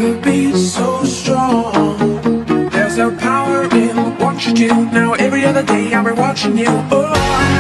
never be so strong. There's a power in what you do. Now every other day I'll be watching you. Oh,